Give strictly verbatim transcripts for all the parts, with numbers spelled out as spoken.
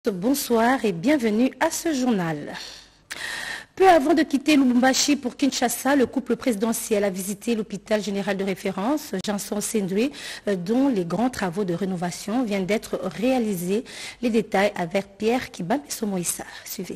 Bonsoir et bienvenue à ce journal. Peu avant de quitter Lubumbashi pour Kinshasa, le couple présidentiel a visité l'hôpital général de référence Janson Sendwe, dont les grands travaux de rénovation viennent d'être réalisés. Les détails avec Pierre Kibameso Moïsa. Suivez.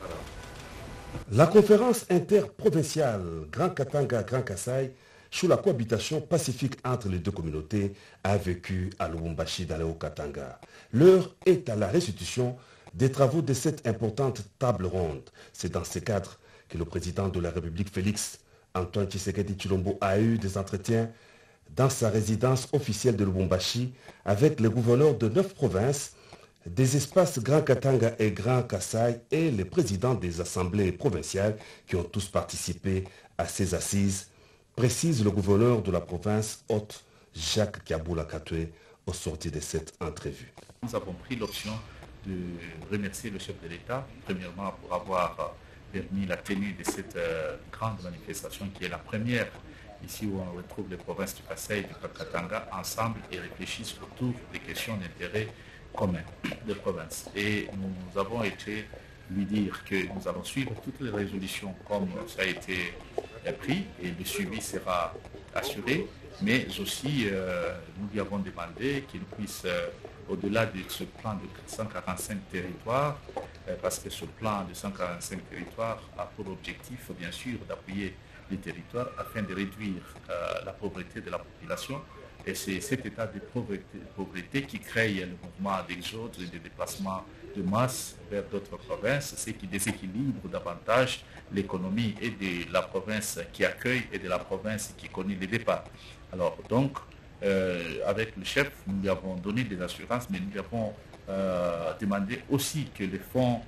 La conférence interprovinciale Grand Katanga Grand Kasaï sur la cohabitation pacifique entre les deux communautés a vécu à Lubumbashi dans le Haut-Katanga. L'heure est à la restitution des travaux de cette importante table ronde. C'est dans ce cadre que le président de la République, Félix Antoine Tshisekedi Tshilombo, a eu des entretiens dans sa résidence officielle de Lubumbashi avec les gouverneurs de neuf provinces, des espaces Grand Katanga et Grand Kasaï et les présidents des assemblées provinciales qui ont tous participé à ces assises, précise le gouverneur de la province haute, Jacques Kiaboula Katoué, au sortir de cette entrevue. Nous avons pris l'option de remercier le chef de l'État, premièrement pour avoir permis la tenue de cette euh, grande manifestation qui est la première ici où on retrouve les provinces du Kasaï et du Katanga ensemble et réfléchissent autour des questions d'intérêt commun des provinces. Et nous avons été lui dire que nous allons suivre toutes les résolutions comme ça a été pris et le suivi sera assuré, mais aussi euh, nous lui avons demandé qu'il puisse, euh, au-delà de ce plan de cent quarante-cinq territoires, euh, parce que ce plan de cent quarante-cinq territoires a pour objectif, bien sûr, d'appuyer les territoires afin de réduire euh, la pauvreté de la population. Et c'est cet état de pauvreté, pauvreté qui crée le mouvement d'exode et de déplacement de masse vers d'autres provinces, ce qui déséquilibre davantage l'économie et de la province qui accueille et de la province qui connaît les départs. Alors donc, euh, avec le chef, nous lui avons donné des assurances, mais nous lui avons euh, demandé aussi que les fonds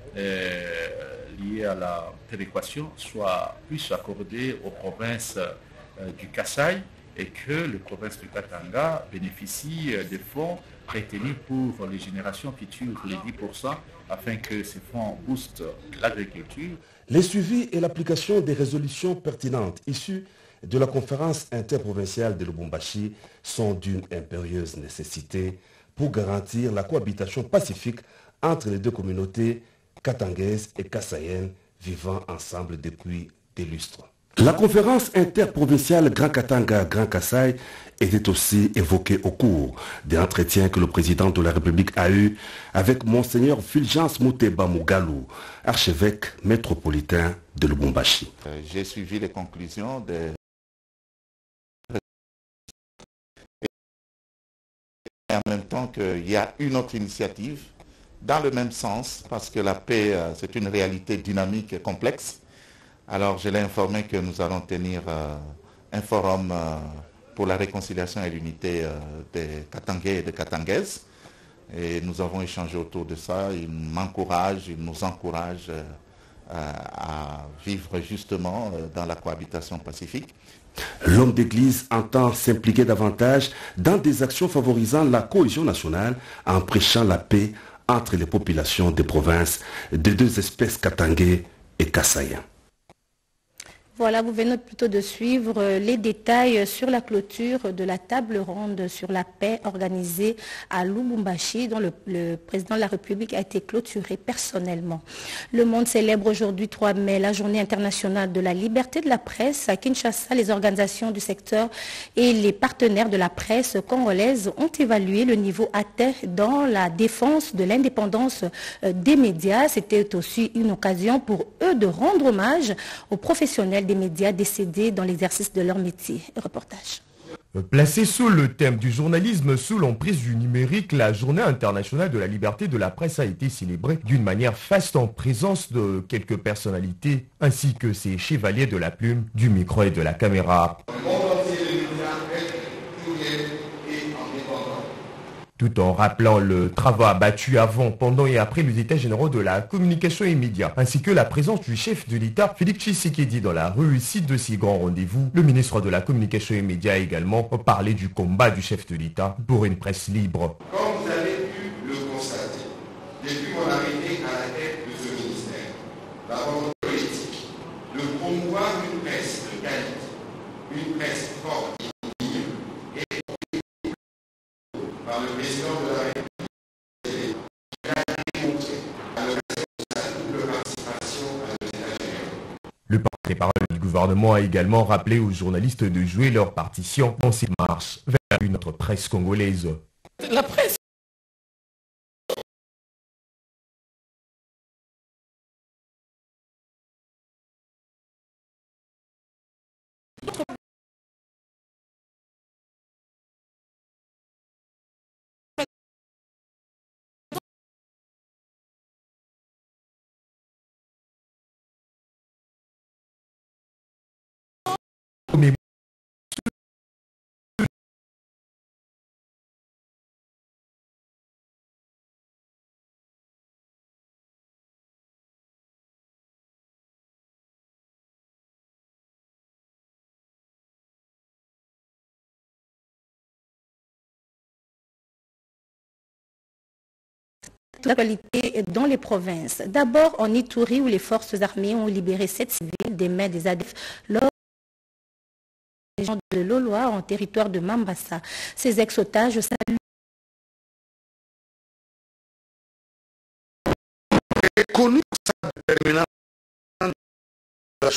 euh, liés à la péréquation soient puissent accordés aux provinces euh, du Kasaï et que les provinces du Katanga bénéficient des fonds retenus pour les générations futures, les dix pour cent, afin que ces fonds boostent l'agriculture. Les suivis et l'application des résolutions pertinentes issues de la conférence interprovinciale de Lubumbashi sont d'une impérieuse nécessité pour garantir la cohabitation pacifique entre les deux communautés katangaises et kassaïennes vivant ensemble depuis des lustres. La conférence interprovinciale Grand Katanga Grand Kasaï était aussi évoquée au cours des entretiens que le président de la République a eu avec Monseigneur Fulgence Mouteba Mougalou, archevêque métropolitain de Lubumbashi. Euh, J'ai suivi les conclusions de... Et en même temps qu'il y a une autre initiative dans le même sens, parce que la paix, euh, c'est une réalité dynamique et complexe. Alors je l'ai informé que nous allons tenir euh, un forum euh, pour la réconciliation et l'unité euh, des Katangais et des Katangaises. Et nous avons échangé autour de ça. Il m'encourage, il nous encourage euh, à vivre justement euh, dans la cohabitation pacifique. L'homme d'église entend s'impliquer davantage dans des actions favorisant la cohésion nationale en prêchant la paix entre les populations des provinces des deux espèces katangais et kassaïens. Voilà, vous venez plutôt de suivre les détails sur la clôture de la table ronde sur la paix organisée à Lubumbashi, dont le, le président de la République a été clôturé personnellement. Le monde célèbre aujourd'hui trois mai la journée internationale de la liberté de la presse. À Kinshasa, les organisations du secteur et les partenaires de la presse congolaise ont évalué le niveau atteint dans la défense de l'indépendance des médias. C'était aussi une occasion pour eux de rendre hommage aux professionnels des médias décédés dans l'exercice de leur métier. Reportage. Placée sous le thème du journalisme sous l'emprise du numérique, la journée internationale de la liberté de la presse a été célébrée d'une manière faste en présence de quelques personnalités ainsi que ces chevaliers de la plume, du micro et de la caméra. Tout en rappelant le travail abattu avant, pendant et après les états généraux de la communication et médias, ainsi que la présence du chef de l'État, Félix Tshisekedi, dans la réussite de ces grands rendez-vous. Le ministre de la communication et médias a également parlé du combat du chef de l'État pour une presse libre. Comme vous avez pu le constater, depuis mon arrivée à la tête de ce ministère, la volonté politique de promouvoir une presse de qualité, une presse forte et par le président de la République, Le gouvernement a également rappelé aux journalistes de jouer leur partition dans cette marche vers une autre presse congolaise. La presse L'actualité dans les provinces. D'abord en Ituri où les forces armées ont libéré sept civils des mains des A D F lors de la région de Loloa en territoire de Mambasa. Ces ex-otages saluent connu sa détermination de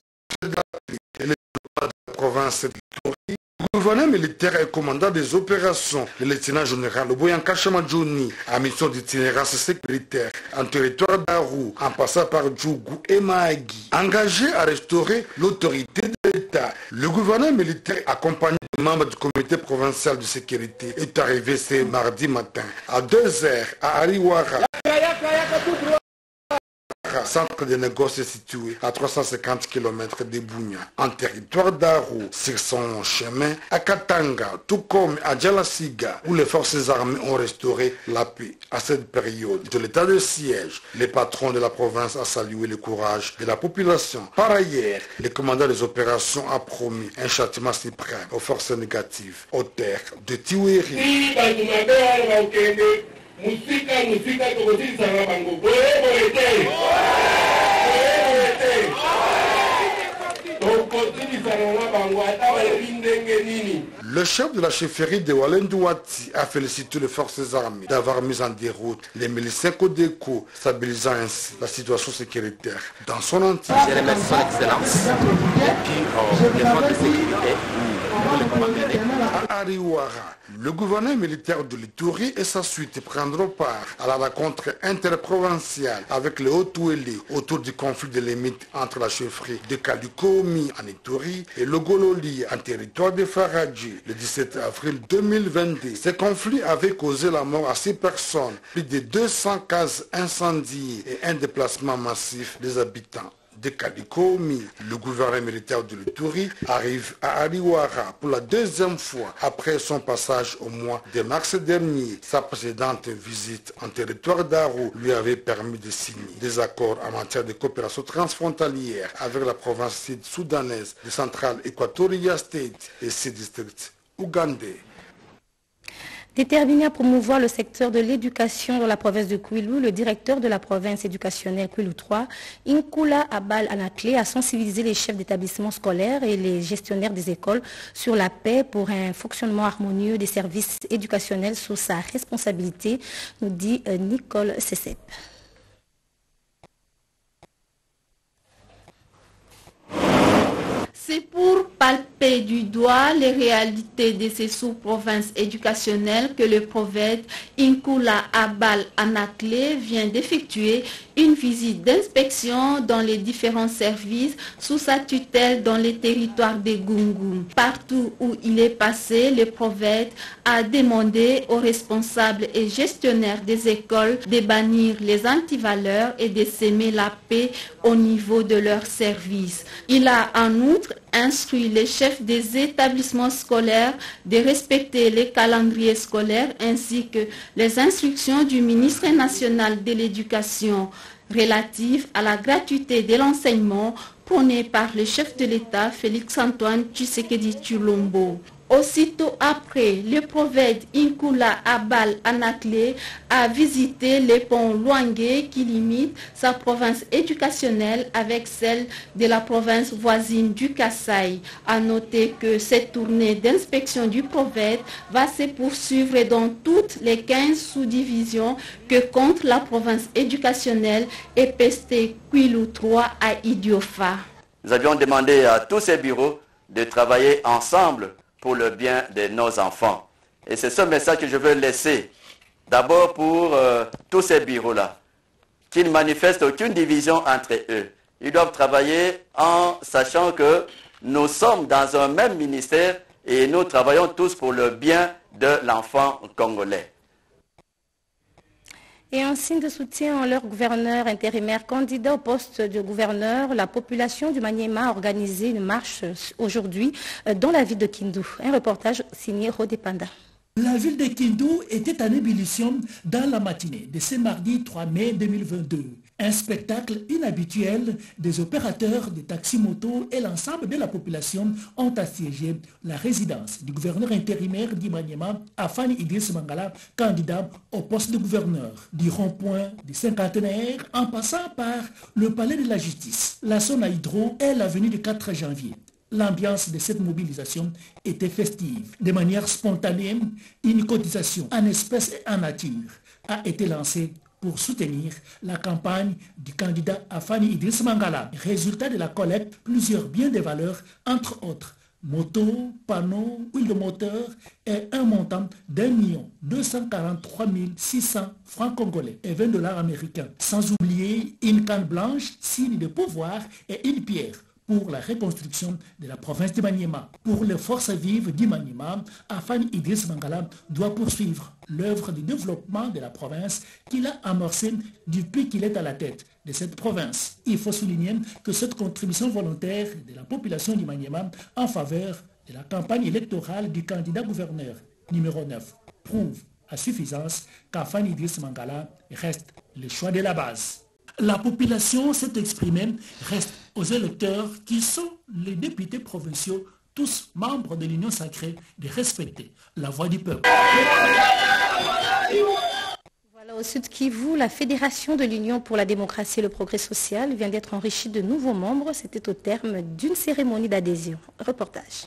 la province de l'Ituri. Le gouverneur militaire et commandant des opérations, le lieutenant général Oboyanka Chamadjouni, à mission d'itinérance sécuritaire en territoire d'Arou, en passant par Djougou et Mahagi, engagé à restaurer l'autorité de l'État. Le gouverneur militaire, accompagné des membres du comité provincial de sécurité, est arrivé ce mardi matin à deux heures à Ariwara. Centre de négoce situé à trois cent cinquante kilomètres de Bounia, en territoire d'Arou, sur son chemin à Katanga, tout comme à Djalasiga, où les forces armées ont restauré la paix. À cette période de l'état de siège, les patrons de la province a salué le courage de la population. Par ailleurs, le commandant des opérations a promis un châtiment suprême aux forces négatives, aux terres de Tiweri. Musika musika tokozilisa na bango boye boye te tokozilisa na bango ata balobi ndenge nini. Le chef de la chefferie de Walendouati a félicité les forces armées d'avoir mis en déroute les miliciens Codeco, stabilisant ainsi la situation sécuritaire dans son entier. Je remercie son excellence et puis les forces de sécurité. À Ariwara, le gouverneur militaire de l'Ituri et sa suite prendront part à la rencontre interprovinciale avec les Haut-Ouélé autour du conflit de limites entre la chefferie de Kalikomi en Ituri et le Gololi en territoire de Faradji le dix-sept avril deux mille vingt-deux. Ce conflit avait causé la mort à six personnes, plus de deux cents cases incendiées et un déplacement massif des habitants de Kalikomi. Le gouverneur militaire de l'Ituri arrive à Ariwara pour la deuxième fois après son passage au mois de mars dernier. Sa précédente visite en territoire d'Arou lui avait permis de signer des accords en matière de coopération transfrontalière avec la province sud-soudanaise de Central Equatoria State et ses districts ougandais. Déterminé à promouvoir le secteur de l'éducation dans la province de Kwilu, le directeur de la province éducationnelle Kwilu trois, Inkula Abal Anakle, a sensibilisé les chefs d'établissement scolaires et les gestionnaires des écoles sur la paix pour un fonctionnement harmonieux des services éducationnels sous sa responsabilité, nous dit Nicole Sessep. C'est pour palper du doigt les réalités de ces sous-provinces éducationnelles que le prophète Inkula Abal Anakle vient d'effectuer une visite d'inspection dans les différents services sous sa tutelle dans les territoires de Gungu. Partout où il est passé, le prophète a demandé aux responsables et gestionnaires des écoles de bannir les antivaleurs et de s'aimer la paix au niveau de leurs services. Il a en outre instruit les chefs des établissements scolaires de respecter les calendriers scolaires ainsi que les instructions du ministre national de l'Éducation relatives à la gratuité de l'enseignement prônée par le chef de l'État Félix-Antoine Tshisekedi Tshilombo. Aussitôt après, le prophète Inkula Abal Anakle a visité les ponts Luangue qui limitent sa province éducationnelle avec celle de la province voisine du Kasaï. A noter que cette tournée d'inspection du prophète va se poursuivre dans toutes les quinze sous-divisions que compte la province éducationnelle et P S T Kwilu trois à Idiofa. Nous avions demandé à tous ces bureaux de travailler ensemble pour le bien de nos enfants. Et c'est ce message que je veux laisser d'abord pour euh, tous ces bureaux-là, qu'ils ne manifestent aucune division entre eux. Ils doivent travailler en sachant que nous sommes dans un même ministère et nous travaillons tous pour le bien de l'enfant congolais. Et en signe de soutien à leur gouverneur intérimaire candidat au poste de gouverneur, la population du Maniema a organisé une marche aujourd'hui dans la ville de Kindu. Un reportage signé Rodé Panda. La ville de Kindu était en ébullition dans la matinée de ce mardi trois mai deux mille vingt-deux. Un spectacle inhabituel des opérateurs de taxi-moto et l'ensemble de la population ont assiégé la résidence du gouverneur intérimaire du Maniema, Afani Idriss Mangala, candidat au poste de gouverneur. Du rond-point du cinquantenaire en passant par le palais de la justice, la zone à Hydro et l'avenue du quatre janvier. L'ambiance de cette mobilisation était festive. De manière spontanée, une cotisation en espèces et en nature a été lancée pour soutenir la campagne du candidat Afani Idriss Mangala. Résultat de la collecte, plusieurs biens de valeur, entre autres motos, panneaux, huile de moteur et un montant d'un million deux cent quarante-trois mille six cents francs congolais et vingt dollars américains. Sans oublier une canne blanche, signe de pouvoir, et une pierre pour la reconstruction de la province du Maniema. Pour les forces vives du Maniema, Afani Idriss Mangala doit poursuivre l'œuvre de développement de la province qu'il a amorcée depuis qu'il est à la tête de cette province. Il faut souligner que cette contribution volontaire de la population du Maniema en faveur de la campagne électorale du candidat gouverneur numéro neuf prouve à suffisance qu'Afani Idriss Mangala reste le choix de la base. La population s'est exprimée, reste aux électeurs qui sont les députés provinciaux, tous membres de l'Union sacrée, de respecter la voix du peuple. Voilà, au Sud Kivu, la Fédération de l'Union pour la démocratie et le progrès social vient d'être enrichie de nouveaux membres. C'était au terme d'une cérémonie d'adhésion. Reportage.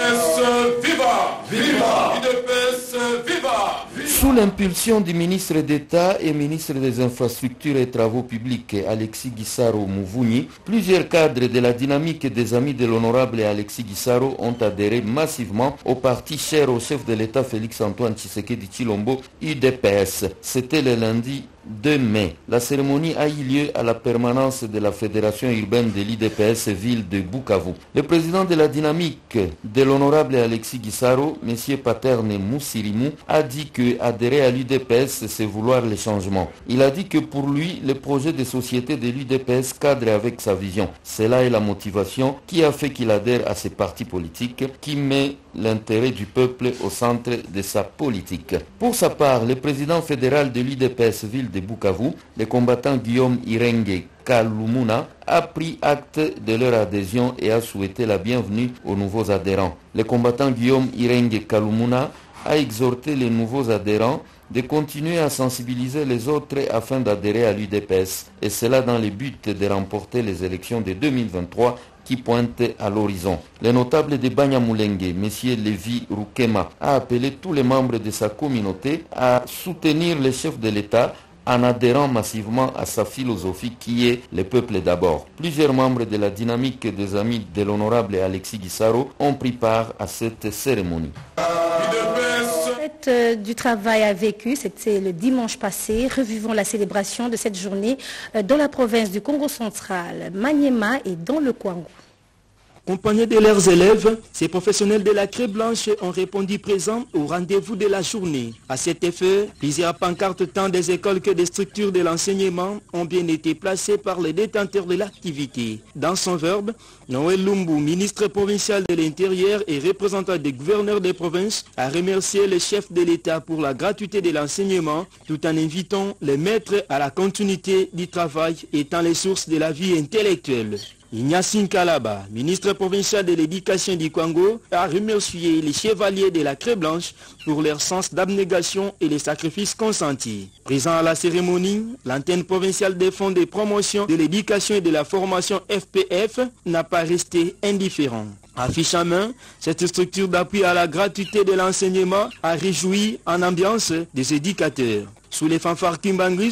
Viva, viva, viva. Sous l'impulsion du ministre d'État et ministre des Infrastructures et Travaux Publics Alexis Gisaro Mouvouni, plusieurs cadres de la dynamique des amis de l'honorable Alexis Gisaro ont adhéré massivement au parti cher au chef de l'État Félix-Antoine Tshisekedi Tshilombo, U D P S. C'était le lundi deux mai. La cérémonie a eu lieu à la permanence de la Fédération urbaine de l'U D P S ville de Bukavu. Le président de la dynamique de l'honorable Alexis Gisaro, M. Paterne Moussirimou, a dit que adhérer à l'U D P S, c'est vouloir le changement. Il a dit que pour lui, le projet de société de l'U D P S cadre avec sa vision. Cela est la motivation qui a fait qu'il adhère à ce parti politique qui met l'intérêt du peuple au centre de sa politique. Pour sa part, le président fédéral de l'U D P S ville de Bukavu, le combattant Guillaume Irenge Kalumuna, a pris acte de leur adhésion et a souhaité la bienvenue aux nouveaux adhérents. Le combattant Guillaume Irenge Kalumuna a exhorté les nouveaux adhérents de continuer à sensibiliser les autres afin d'adhérer à l'U D P S, et cela dans le but de remporter les élections de deux mille vingt-trois qui pointe à l'horizon. Le notable de Banyamulenge, M. Lévi Rukema, a appelé tous les membres de sa communauté à soutenir le chef de l'État en adhérant massivement à sa philosophie qui est le peuple d'abord. Plusieurs membres de la dynamique des amis de l'honorable Alexis Gisaro ont pris part à cette cérémonie. La fête du travail a vécu, c'était le dimanche passé. Revivons la célébration de cette journée dans la province du Congo central, Maniema et dans le Kwango. Accompagnés de leurs élèves, ces professionnels de la Craie Blanche ont répondu présents au rendez-vous de la journée. À cet effet, plusieurs pancartes tant des écoles que des structures de l'enseignement ont bien été placées par les détenteurs de l'activité. Dans son verbe, Noël Lumbu, ministre provincial de l'Intérieur et représentant des gouverneurs des provinces, a remercié le chef de l'État pour la gratuité de l'enseignement tout en invitant les maîtres à la continuité du travail étant les sources de la vie intellectuelle. Ignace Kalaba, ministre provincial de l'éducation du Congo, a remercié les chevaliers de la Craie Blanche pour leur sens d'abnégation et les sacrifices consentis. Présent à la cérémonie, l'antenne provinciale des fonds de promotion de l'éducation et de la formation F P F n'a pas resté indifférent. Affiche en main, cette structure d'appui à la gratuité de l'enseignement a réjoui en ambiance des éducateurs. Sous les fanfares kimbanguistes,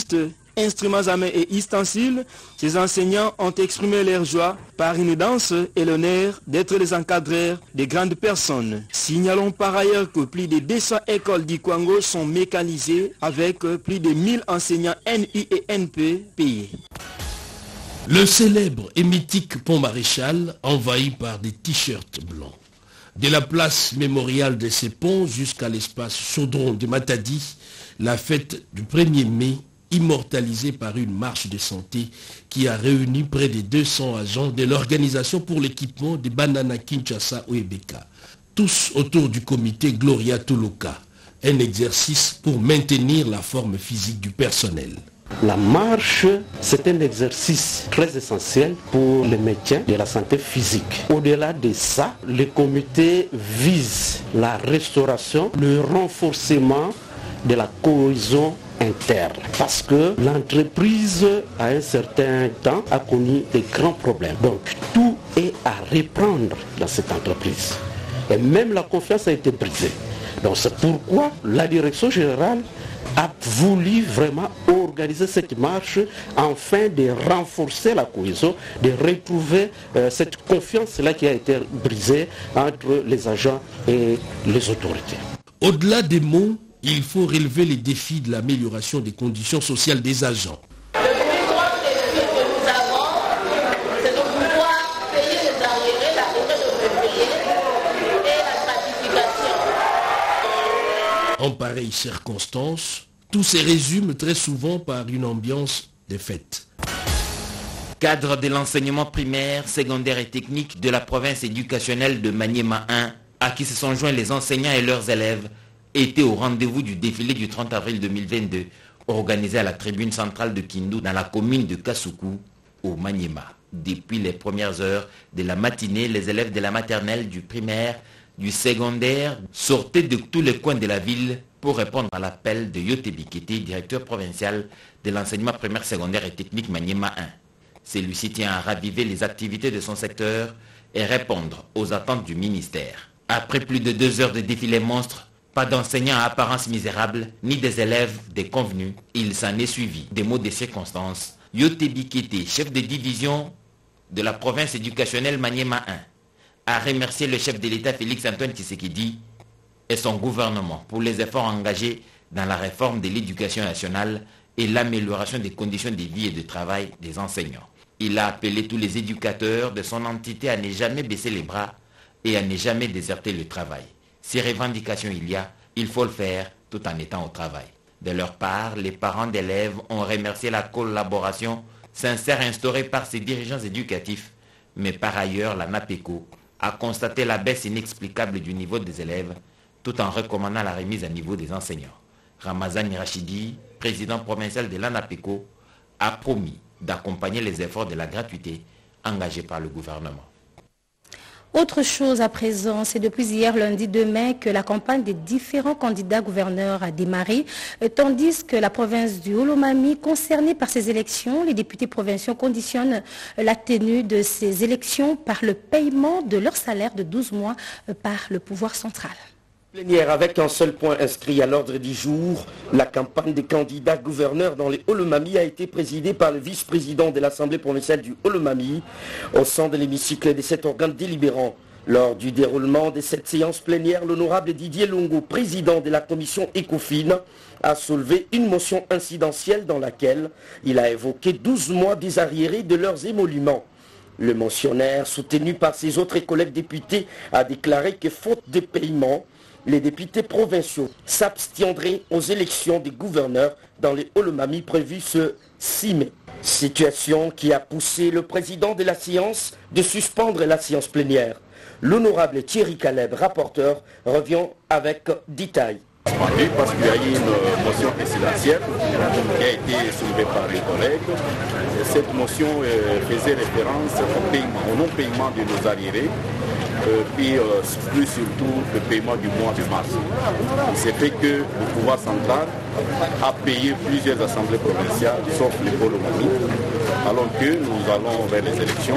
instruments à main et ustensiles, ces enseignants ont exprimé leur joie par une danse et l'honneur d'être les encadreurs des grandes personnes. Signalons par ailleurs que plus de deux cents écoles du Kwango sont mécanisées avec plus de mille enseignants N U et N P payés. Le célèbre et mythique pont Maréchal envahi par des t-shirts blancs. De la place mémoriale de ces ponts jusqu'à l'espace chaudron de Matadi, la fête du premier mai, immortalisée par une marche de santé qui a réuni près de deux cents agents de l'Organisation pour l'équipement des Banana Kinshasa Oebeka, tous autour du comité Gloria Tuluka, un exercice pour maintenir la forme physique du personnel. La marche, c'est un exercice très essentiel pour le maintien de la santé physique. Au-delà de ça, le comité vise la restauration, le renforcement de la cohésion interne. Parce que l'entreprise, à un certain temps, a connu des grands problèmes. Donc, tout est à reprendre dans cette entreprise. Et même la confiance a été brisée. Donc, c'est pourquoi la direction générale a voulu vraiment organiser cette marche afin de renforcer la cohésion, de retrouver euh, cette confiance-là qui a été brisée entre les agents et les autorités. Au-delà des mots, il faut relever les défis de l'amélioration des conditions sociales des agents. En pareille circonstance, tout se résume très souvent par une ambiance de fête. Cadre de l'enseignement primaire, secondaire et technique de la province éducationnelle de Maniema un, à qui se sont joints les enseignants et leurs élèves, étaient au rendez-vous du défilé du trente avril deux mille vingt-deux, organisé à la tribune centrale de Kindu, dans la commune de Kasuku, au Maniema. Depuis les premières heures de la matinée, les élèves de la maternelle, du primaire, du secondaire sortaient de tous les coins de la ville pour répondre à l'appel de Yote Bikete, directeur provincial de l'enseignement primaire, secondaire et technique Maniema un. Celui-ci tient à raviver les activités de son secteur et répondre aux attentes du ministère. Après plus de deux heures de défilé monstre, pas d'enseignants à apparence misérable, ni des élèves déconvenus, il s'en est suivi des mots de circonstances. Yote Bikete, chef de division de la province éducationnelle Maniema un, a remercié le chef de l'État Félix Antoine Tshisekedi et son gouvernement pour les efforts engagés dans la réforme de l'éducation nationale et l'amélioration des conditions de vie et de travail des enseignants. Il a appelé tous les éducateurs de son entité à ne jamais baisser les bras et à ne jamais déserter le travail. Si revendications il y a, il faut le faire tout en étant au travail. De leur part, les parents d'élèves ont remercié la collaboration sincère instaurée par ces dirigeants éducatifs, mais par ailleurs la NAPECO a constaté la baisse inexplicable du niveau des élèves tout en recommandant la remise à niveau des enseignants. Ramazan Rachidi, président provincial de l'ANAPECO, a promis d'accompagner les efforts de la gratuité engagés par le gouvernement. Autre chose à présent, c'est depuis hier lundi deux mai que la campagne des différents candidats gouverneurs a démarré, tandis que la province du Olomami, concernée par ces élections, les députés provinciaux conditionnent la tenue de ces élections par le paiement de leur salaire de douze mois par le pouvoir central. Plénière avec un seul point inscrit à l'ordre du jour, la campagne des candidats gouverneurs dans les Olomami a été présidée par le vice-président de l'Assemblée provinciale du Olomami au sein de l'hémicycle de cet organe délibérant. Lors du déroulement de cette séance plénière, l'honorable Didier Longo, président de la commission ECOFIN, a soulevé une motion incidentielle dans laquelle il a évoqué douze mois des arriérés de leurs émoluments. Le motionnaire, soutenu par ses autres collègues députés, a déclaré que faute de paiement, les députés provinciaux s'abstiendraient aux élections des gouverneurs dans les Olomami prévues ce six mai. Situation qui a poussé le président de la séance de suspendre la séance plénière. L'honorable Thierry Caleb, rapporteur, revient avec détails. Parce qu'il y a eu une motion présidentielle qui a été soulevée par les collègues. Cette motion faisait référence au paiement, au non-paiement de nos arriérés. Euh, puis euh, plus surtout le paiement du mois de mars. C'est fait que le pouvoir central a payé plusieurs assemblées provinciales, sauf les Olomami, alors que nous allons vers les élections.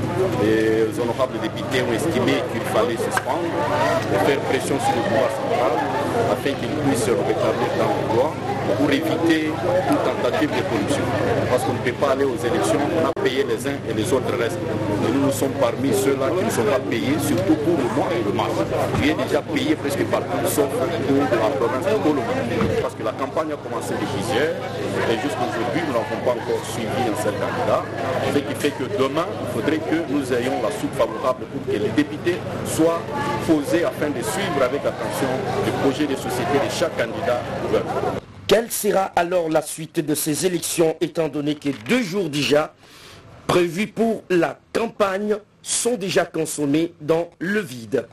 Les honorables députés ont estimé qu'il fallait suspendre, faire pression sur le pouvoir central afin qu'il puisse se rétablir dans le droit pour éviter toute tentative de corruption. Parce qu'on ne peut pas aller aux élections, on a payé les uns et les autres restent. Et nous, nous sommes parmi ceux-là qui ne sont pas payés, surtout pour le mois de mars. Qui est déjà payé presque partout, sauf pour la province de Colombo. Parce que la campagne a commencé depuis hier, et jusqu'à aujourd'hui, nous n'avons pas encore suivi un seul candidat. Ce qui fait que demain, il faudrait que nous ayons la soupe favorable pour que les députés soient posés afin de suivre avec attention le projet de société de chaque candidat gouverneur. Quelle sera alors la suite de ces élections, étant donné que deux jours déjà prévus pour la campagne sont déjà consommés dans le vide?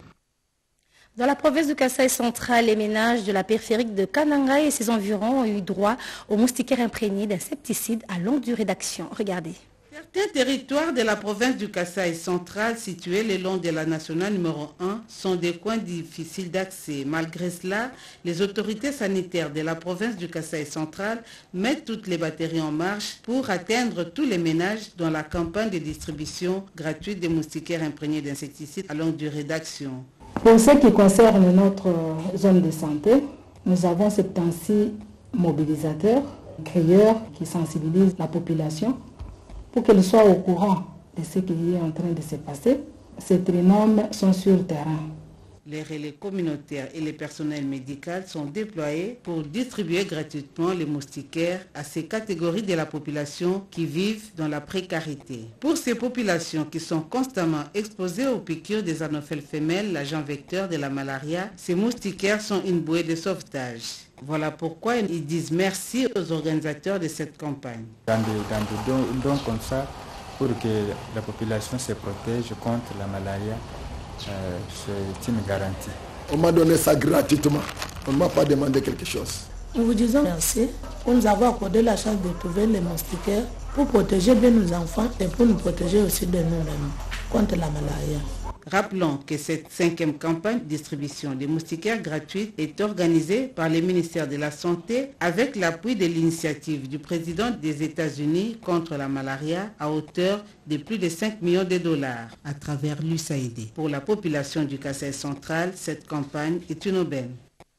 Dans la province du Kasaï central, les ménages de la périphérique de Kananga et ses environs ont eu droit aux moustiquaires imprégnés d'insecticides à longue durée d'action. Regardez. Certains territoires de la province du Kasaï central, situés le long de la nationale numéro un, sont des coins difficiles d'accès. Malgré cela, les autorités sanitaires de la province du Kasaï central mettent toutes les batteries en marche pour atteindre tous les ménages dans la campagne de distribution gratuite des moustiquaires imprégnés d'insecticides à longue durée d'action. Pour ce qui concerne notre zone de santé, nous avons soixante-six mobilisateurs, crieurs qui sensibilisent la population pour qu'elle soit au courant de ce qui est en train de se passer. Ces trinômes sont sur le terrain. Les relais communautaires et les personnels médicaux sont déployés pour distribuer gratuitement les moustiquaires à ces catégories de la population qui vivent dans la précarité. Pour ces populations qui sont constamment exposées aux piqûres des anophèles femelles, l'agent vecteur de la malaria, ces moustiquaires sont une bouée de sauvetage. Voilà pourquoi ils disent merci aux organisateurs de cette campagne. Dans des, dans des dons, dons comme ça, pour que la population se protège contre la malaria, euh, c'est une garantie. On m'a donné ça gratuitement. On ne m'a pas demandé quelque chose. Nous vous disons merci pour nous avoir accordé la chance de trouver les moustiquaires pour protéger bien nos enfants et pour nous protéger aussi de nous-mêmes contre la malaria. Rappelons que cette cinquième campagne de distribution des moustiquaires gratuites est organisée par le ministère de la Santé avec l'appui de l'initiative du président des États-Unis contre la malaria à hauteur de plus de cinq millions de dollars à travers l'U S A I D. Pour la population du Kasaï central, cette campagne est une aubaine.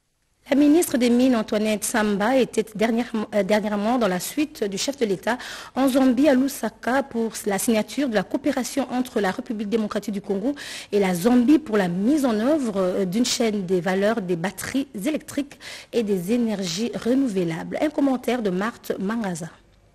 La ministre des Mines, Antoinette Samba, était dernièrement, euh, dernièrement dans la suite du chef de l'État en Zambie, à Lusaka, pour la signature de la coopération entre la République démocratique du Congo et la Zambie pour la mise en œuvre euh, d'une chaîne des valeurs des batteries électriques et des énergies renouvelables. Un commentaire de Marthe Mangaza.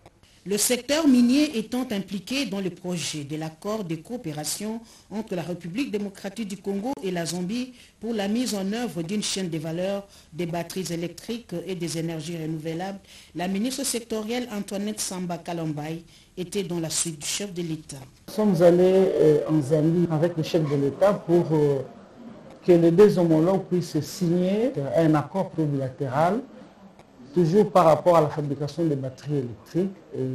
Le secteur minier étant impliqué dans le projet de l'accord de coopération entre la République démocratique du Congo et la Zambie pour la mise en œuvre d'une chaîne de valeur des batteries électriques et des énergies renouvelables, la ministre sectorielle Antoinette Samba Kalambay était dans la suite du chef de l'État. Nous sommes allés euh, en Zambie avec le chef de l'État pour euh, que les deux homologues puissent signer un accord bilatéral toujours par rapport à la fabrication des batteries électriques.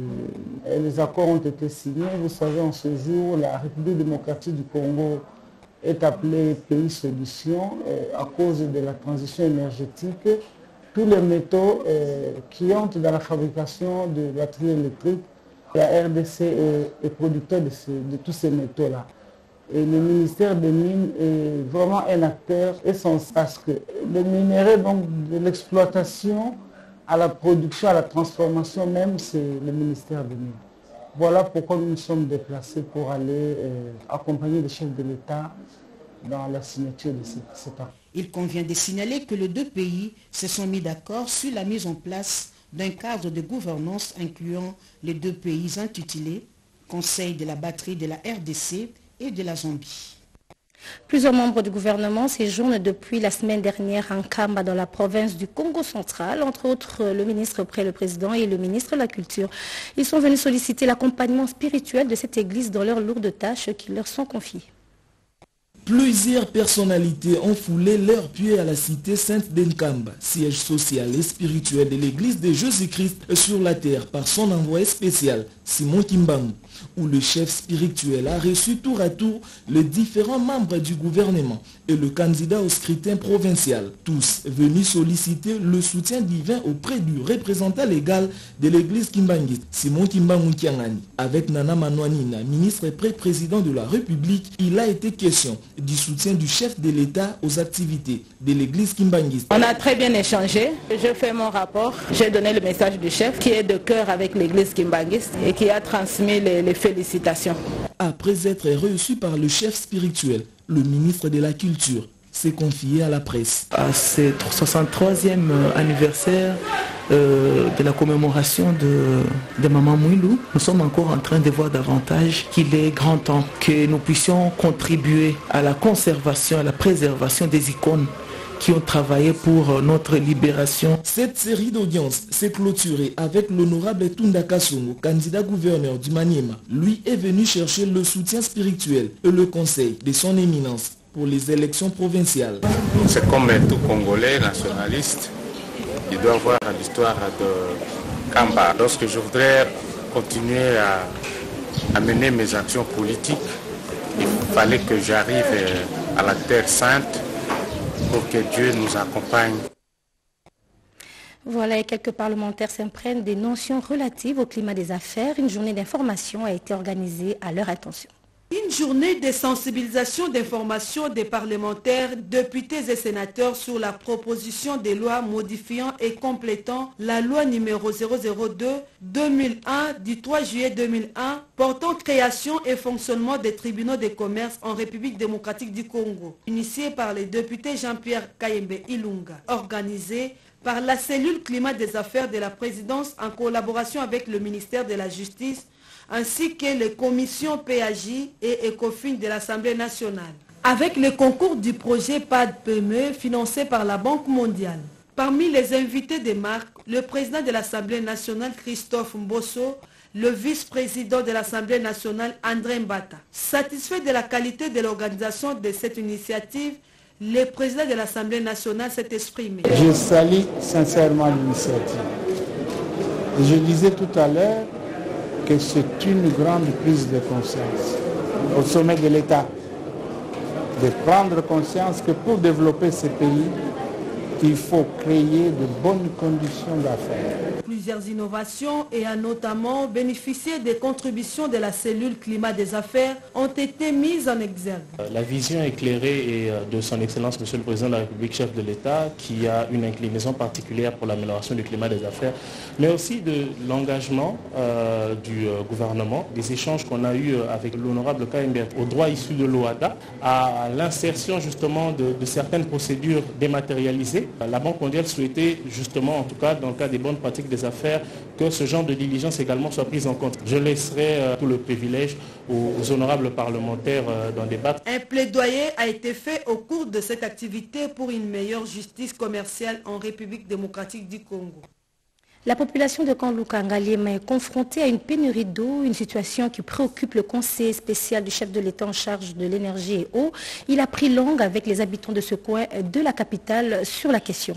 Et, et les accords ont été signés. Vous savez, en ce jour, la République démocratique du Congo est appelée pays solution euh, à cause de la transition énergétique. Tous les métaux euh, qui entrent dans la fabrication de batteries électriques, la R D C est, est producteur de, ce, de tous ces métaux-là. Et le ministère des Mines est vraiment un acteur essentiel parce que le minerai, donc de l'exploitation à la production, à la transformation même, c'est le ministère des Mines. Voilà pourquoi nous nous sommes déplacés pour aller euh, accompagner le chef de l'État dans la signature de cet accord. Il convient de signaler que les deux pays se sont mis d'accord sur la mise en place d'un cadre de gouvernance incluant les deux pays intitulés Conseil de la batterie de la R D C et de la Zambie. Plusieurs membres du gouvernement séjournent depuis la semaine dernière en Kamba dans la province du Congo central, entre autres le ministre auprès le président et le ministre de la Culture. Ils sont venus solliciter l'accompagnement spirituel de cette église dans leurs lourdes tâches qui leur sont confiées. Plusieurs personnalités ont foulé leurs pieds à la cité sainte d'Nkamba, siège social et spirituel de l'église de Jésus-Christ sur la terre par son envoyé spécial, Simon Kimbangu, où le chef spirituel a reçu tour à tour les différents membres du gouvernement et le candidat au scrutin provincial, tous venus solliciter le soutien divin auprès du représentant légal de l'église Kimbangu, Simon Kimbangu Kiangani. Avec Nana Manouanina, ministre et pré-président de la République, il a été question du soutien du chef de l'État aux activités de l'église Kimbanguiste. On a très bien échangé. Je fais mon rapport. J'ai donné le message du chef qui est de cœur avec l'église Kimbanguiste et qui a transmis les, les félicitations. Après être reçu par le chef spirituel, le ministre de la Culture s'est confié à la presse. À ce soixante-troisième anniversaire euh, de la commémoration de, de Maman Mouilou, nous sommes encore en train de voir davantage qu'il est grand temps que nous puissions contribuer à la conservation, à la préservation des icônes qui ont travaillé pour notre libération. Cette série d'audiences s'est clôturée avec l'honorable Tunda Kasongo, candidat gouverneur du Maniema. Lui est venu chercher le soutien spirituel et le conseil de son éminence pour les élections provinciales. C'est comme tout Congolais nationaliste, il doit voir l'histoire de Kamba. Lorsque je voudrais continuer à, à mener mes actions politiques, il fallait que j'arrive à la Terre Sainte pour que Dieu nous accompagne. Voilà, et quelques parlementaires s'imprègnent des notions relatives au climat des affaires. Une journée d'information a été organisée à leur attention. Une journée de sensibilisation d'information des parlementaires, députés et sénateurs sur la proposition des lois modifiant et complétant la loi numéro zéro zéro deux deux mille un du trois juillet deux mille un portant création et fonctionnement des tribunaux de commerce en République démocratique du Congo, initiée par le député Jean-Pierre Kayembe Ilunga, organisée par la cellule climat des affaires de la présidence en collaboration avec le ministère de la Justice, ainsi que les commissions P A J et ECOFIN de l'Assemblée nationale, avec le concours du projet P A D P M E financé par la Banque mondiale. Parmi les invités des marques, le président de l'Assemblée nationale Christophe Mbosso, le vice-président de l'Assemblée nationale André Mbata. Satisfait de la qualité de l'organisation de cette initiative, le président de l'Assemblée nationale s'est exprimé. Je salue sincèrement l'initiative. Je disais tout à l'heure que c'est une grande prise de conscience au sommet de l'État, de prendre conscience que pour développer ces pays, il faut créer de bonnes conditions d'affaires. Plusieurs innovations et a notamment bénéficié des contributions de la cellule climat des affaires ont été mises en exergue. La vision éclairée de son Excellence Monsieur le Président de la République, chef de l'État, qui a une inclinaison particulière pour l'amélioration du climat des affaires, mais aussi de l'engagement euh, du euh, gouvernement, des échanges qu'on a eus avec l'honorable Kayembe au droit issu de l'O A D A, à l'insertion justement de, de certaines procédures dématérialisées. La Banque mondiale souhaitait justement, en tout cas dans le cas des bonnes pratiques des affaires, que ce genre de diligence également soit prise en compte. Je laisserai euh, tout le privilège aux, aux honorables parlementaires euh, d'en débattre. Un plaidoyer a été fait au cours de cette activité pour une meilleure justice commerciale en République démocratique du Congo. La population de Kanlouka-Ngaliema est confrontée à une pénurie d'eau, une situation qui préoccupe le conseiller spécial du chef de l'État en charge de l'énergie et eau. Il a pris langue avec les habitants de ce coin de la capitale sur la question.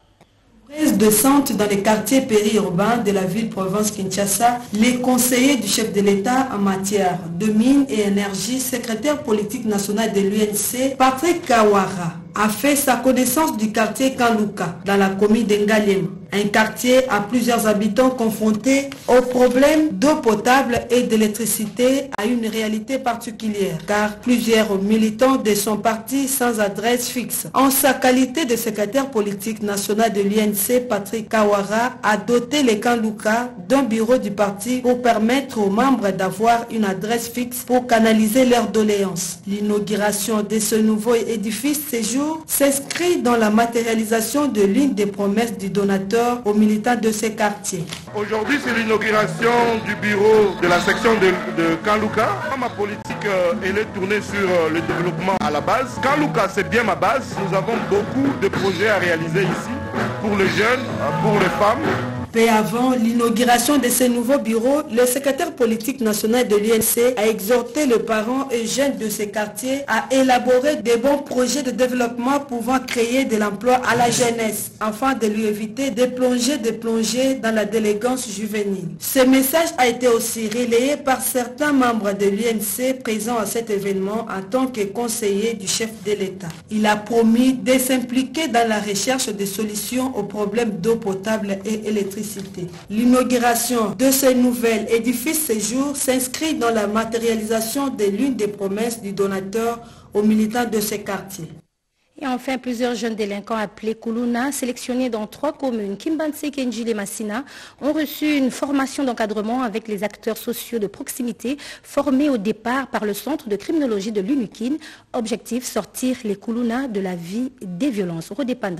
Prise de centre dans les quartiers périurbains de la ville-province Kinshasa, les conseillers du chef de l'État en matière de mines et énergie, secrétaire politique national de l'U N C, Patrick Kawara, a fait sa connaissance du quartier Kanlouka dans la commune d'Ngaliema. Un quartier à plusieurs habitants confrontés aux problèmes d'eau potable et d'électricité à une réalité particulière, car plusieurs militants de son parti sans adresse fixe. En sa qualité de secrétaire politique national de l'U N C, Patrick Kawara a doté les Kanlouka d'un bureau du parti pour permettre aux membres d'avoir une adresse fixe pour canaliser leurs doléances. L'inauguration de ce nouveau édifice séjour s'inscrit dans la matérialisation de l'une des promesses du donateur aux militants de ces quartiers. Aujourd'hui, c'est l'inauguration du bureau de la section de, de Kanlouka. Ma politique, euh, elle est tournée sur euh, le développement à la base. Kanlouka, c'est bien ma base. Nous avons beaucoup de projets à réaliser ici pour les jeunes, pour les femmes. Peu avant l'inauguration de ce nouveau bureau, le secrétaire politique national de l'U N C a exhorté les parents et jeunes de ces quartiers à élaborer des bons projets de développement pouvant créer de l'emploi à la jeunesse, afin de lui éviter de plonger, de plonger dans la délinquance juvénile. Ce message a été aussi relayé par certains membres de l'U N C présents à cet événement en tant que conseiller du chef de l'État. Il a promis de s'impliquer dans la recherche de solutions aux problèmes d'eau potable et électricité. L'inauguration de ce nouvel édifice séjour s'inscrit dans la matérialisation de l'une des promesses du donateur aux militants de ces quartiers. Et enfin, plusieurs jeunes délinquants appelés Kuluna, sélectionnés dans trois communes, Kimbanse, Kenjil et Massina, ont reçu une formation d'encadrement avec les acteurs sociaux de proximité formés au départ par le Centre de criminologie de l'U N U K I N. Objectif, sortir les Kuluna de la vie des violences. Rodépanda.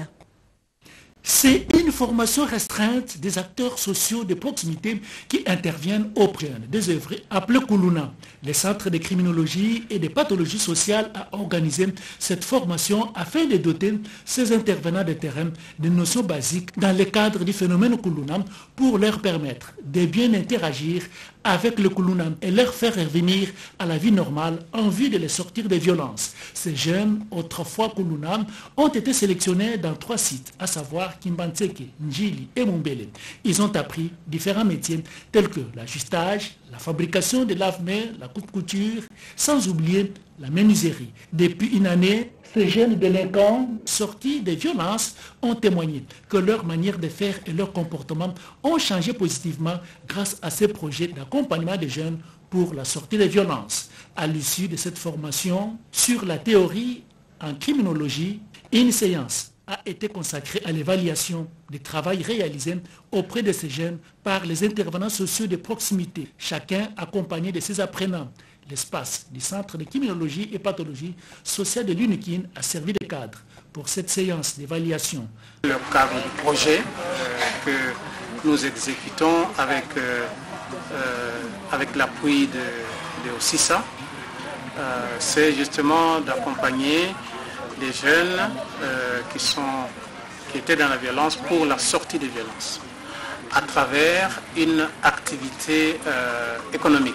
C'est une formation restreinte des acteurs sociaux de proximité qui interviennent auprès des œuvres appelées Kuluna. Les centres de criminologie et de pathologie sociale a organisé cette formation afin de doter ces intervenants de terrain de notions basiques dans le cadre du phénomène Kuluna pour leur permettre de bien interagir avec le Kuluna et leur faire revenir à la vie normale en vue de les sortir des violences. Ces jeunes, autrefois Kuluna, ont été sélectionnés dans trois sites, à savoir Kimbantseke, Njili et Mumbele. Ils ont appris différents métiers tels que l'ajustage, la fabrication de lave-mains, la coupe-couture, sans oublier la menuiserie. Depuis une année, ces jeunes délinquants sortis des violences ont témoigné que leur manière de faire et leur comportement ont changé positivement grâce à ces projets d'accompagnement des jeunes pour la sortie des violences. À l'issue de cette formation sur la théorie en criminologie, une séance a été consacrée à l'évaluation du travail réalisé auprès de ces jeunes par les intervenants sociaux de proximité, chacun accompagné de ses apprenants. L'espace du Centre de criminologie et pathologie sociale de l'U N U K I N a servi de cadre pour cette séance d'évaluation. Le cadre du projet euh, que nous exécutons avec, euh, euh, avec l'appui de, de O S I S A, euh, c'est justement d'accompagner les jeunes euh, qui, sont, qui étaient dans la violence pour la sortie des violences à travers une activité euh, économique,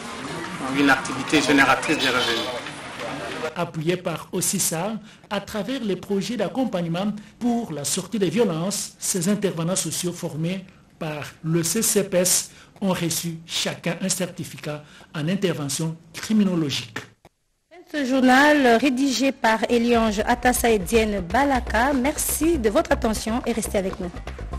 une activité génératrice de revenus. Appuyé par O S I S A, à travers les projets d'accompagnement pour la sortie des violences, ces intervenants sociaux formés par le C C P S ont reçu chacun un certificat en intervention criminologique. Ce journal rédigé par Eliange Atassa et Dienne Balaka. Merci de votre attention et restez avec nous.